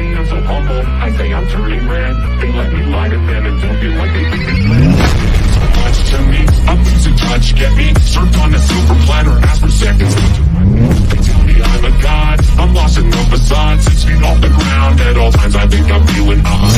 me, I'm so humble. I say I'm turning red. They let me lie to them and don't feel like they think it's lit. So much to me, I'm losing touch, get me served on a silver platter, ask for seconds. They tell me I'm a god, I'm lost in the facade, 6 feet off the ground. At all times I think I'm feeling high.